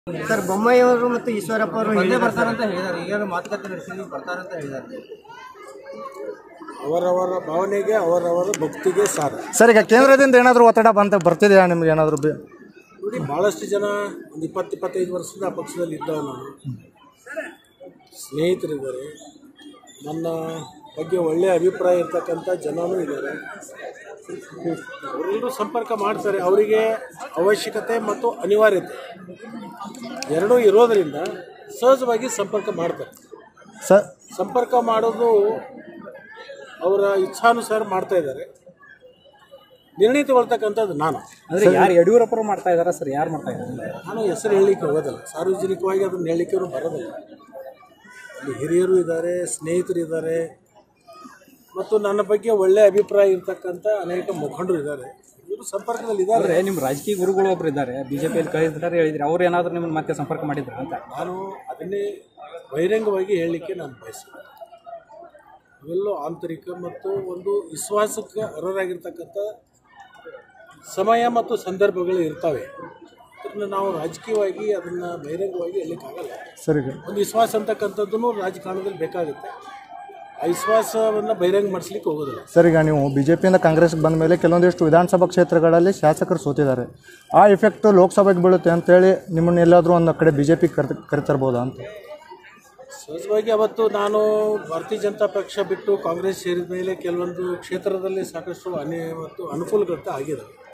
Sir ಬೊಮ್ಮಾಯಿಯವರು ಮತ್ತು ಈಶ್ವರಪ್ಪ ಅವರು ಬಂದೇ ಬರ್ತಾರಂತ ಹೇಳಿದ್ದಾರೆ. ಈಗೇನು ಮಾತುಕತೆ ನಡೆಸಿ ಬರ್ತಾರಂತ ಹೇಳಿದ್ದಾರೆ. ಅವರವರ ಭಾವನೆಗೆ ಅವರವರ ಭಕ್ತಿಗೆ ಸಾರ. ಸರ್, ಈಗ ಕೇಂದ್ರದಿಂದ ಏನಾದರೂ ಒತ್ತಡ ಬರ್ತಿದೆಯಾ ನಿಮ್ಗೆ ಏನಾದರೂ? ನೋಡಿ, ಭಾಳಷ್ಟು ಜನ ಒಂದು 20-25 ವರ್ಷದಿಂದ ಆ ಪಕ್ಷದಲ್ಲಿ ಇದ್ದವ. ನಾನು ಸ್ನೇಹಿತರಿದ್ದಾರೆ, ನನ್ನ ಬಗ್ಗೆ ಒಳ್ಳೆಯ ಅಭಿಪ್ರಾಯ ಇರ್ತಕ್ಕಂಥ ಜನನೂ ಇದ್ದಾರೆ. ಅವರೆಲ್ಲರೂ ಸಂಪರ್ಕ ಮಾಡ್ತಾರೆ. ಅವರಿಗೆ ಅವಶ್ಯಕತೆ ಮತ್ತು ಅನಿವಾರ್ಯತೆ ಎರಡೂ ಇರೋದರಿಂದ ಸಹಜವಾಗಿ ಸಂಪರ್ಕ ಮಾಡ್ತಾರೆ. ಸಂಪರ್ಕ ಮಾಡೋದು ಅವರ ಇಚ್ಛಾನುಸಾರ ಮಾಡ್ತಾ ಇದ್ದಾರೆ. ನಿರ್ಣಯ ತಗೊಳ್ತಕ್ಕಂಥದ್ದು ನಾನು. ಅಂದರೆ ಯಾರು ಯಡಿಯೂರಪ್ಪರು ಮಾಡ್ತಾ ಇದ್ದಾರೆ ಸರ್? ಯಾರು ಮಾಡ್ತಾ ಇದ್ದಾರೆ? ನಾನು ಹೆಸರು ಹೇಳಲಿಕ್ಕೆ ಹೋಗೋದಲ್ಲ, ಸಾರ್ವಜನಿಕವಾಗಿ ಅದನ್ನು ಹೇಳಲಿಕ್ಕೆ ಬರೋದಿಲ್ಲ. ಅಲ್ಲಿ ಹಿರಿಯರು ಇದ್ದಾರೆ, ಸ್ನೇಹಿತರಿದ್ದಾರೆ, ಮತ್ತು ನನ್ನ ಬಗ್ಗೆ ಒಳ್ಳೆಯ ಅಭಿಪ್ರಾಯ ಇರ್ತಕ್ಕಂಥ ಅನೇಕ ಮುಖಂಡರು ಇದ್ದಾರೆ. ಇವರು ಸಂಪರ್ಕದಲ್ಲಿ ಇದ್ದಾರೆ. ನಿಮ್ಮ ರಾಜಕೀಯ ಗುರುಗಳು ಒಬ್ಬರು ಇದ್ದಾರೆ, ಬಿಜೆಪಿಯಲ್ಲಿ ಕಳಿಸಿದ್ದಾರೆ ಹೇಳಿದ್ರೆ, ಅವ್ರು ಏನಾದರೂ ನಿಮ್ಮನ್ನು ಮತ್ತೆ ಸಂಪರ್ಕ ಮಾಡಿದ್ರು ಅಂತ? ನಾನು ಅದನ್ನೇ ಬಹಿರಂಗವಾಗಿ ಹೇಳಲಿಕ್ಕೆ ನಾನು ಬಯಸ್ತೀನಿ. ಇವೆಲ್ಲೂ ಆಂತರಿಕ ಮತ್ತು ಒಂದು ವಿಶ್ವಾಸಕ್ಕೆ ಅರ್ಹರಾಗಿರ್ತಕ್ಕಂಥ ಸಮಯ ಮತ್ತು ಸಂದರ್ಭಗಳು ಇರ್ತವೆ. ಅದನ್ನು ನಾವು ರಾಜಕೀಯವಾಗಿ ಅದನ್ನು ಬಹಿರಂಗವಾಗಿ ಹೇಳಲಿಕ್ಕಾಗಲ್ಲ. ಸರಿ, ಒಂದು ವಿಶ್ವಾಸ ಅಂತಕ್ಕಂಥದ್ದನ್ನು ರಾಜಕಾರಣದಲ್ಲಿ ಬೇಕಾಗುತ್ತೆ. ಆ ವಿಶ್ವಾಸವನ್ನು ಬಹಿರಂಗ ಮಾಡಿಸ್ಲಿಕ್ಕೆ ಹೋಗೋದಿಲ್ಲ. ಸರ್, ಈಗ ನೀವು ಬಿಜೆಪಿಯಿಂದ ಕಾಂಗ್ರೆಸ್ಗೆ ಬಂದ ಮೇಲೆ ಕೆಲವೊಂದಿಷ್ಟು ವಿಧಾನಸಭಾ ಕ್ಷೇತ್ರಗಳಲ್ಲಿ ಶಾಸಕರು ಸೋತಿದ್ದಾರೆ. ಆ ಎಫೆಕ್ಟು ಲೋಕಸಭೆಗೆ ಬೀಳುತ್ತೆ ಅಂತೇಳಿ ನಿಮ್ಮನ್ನು ಎಲ್ಲಾದರೂ ಒಂದು ಕಡೆ ಬಿಜೆಪಿ ಕರಿತರ್ಬೋದಾ ಅಂತ? ಸಹಜವಾಗಿ ಅವತ್ತು ನಾನು ಭಾರತೀಯ ಜನತಾ ಪಕ್ಷ ಬಿಟ್ಟು ಕಾಂಗ್ರೆಸ್ ಸೇರಿದ ಮೇಲೆ ಕೆಲವೊಂದು ಕ್ಷೇತ್ರದಲ್ಲಿ ಸಾಕಷ್ಟು ಮತ್ತು ಅನುಕೂಲಗಳು ಆಗಿದ್ದಾವೆ.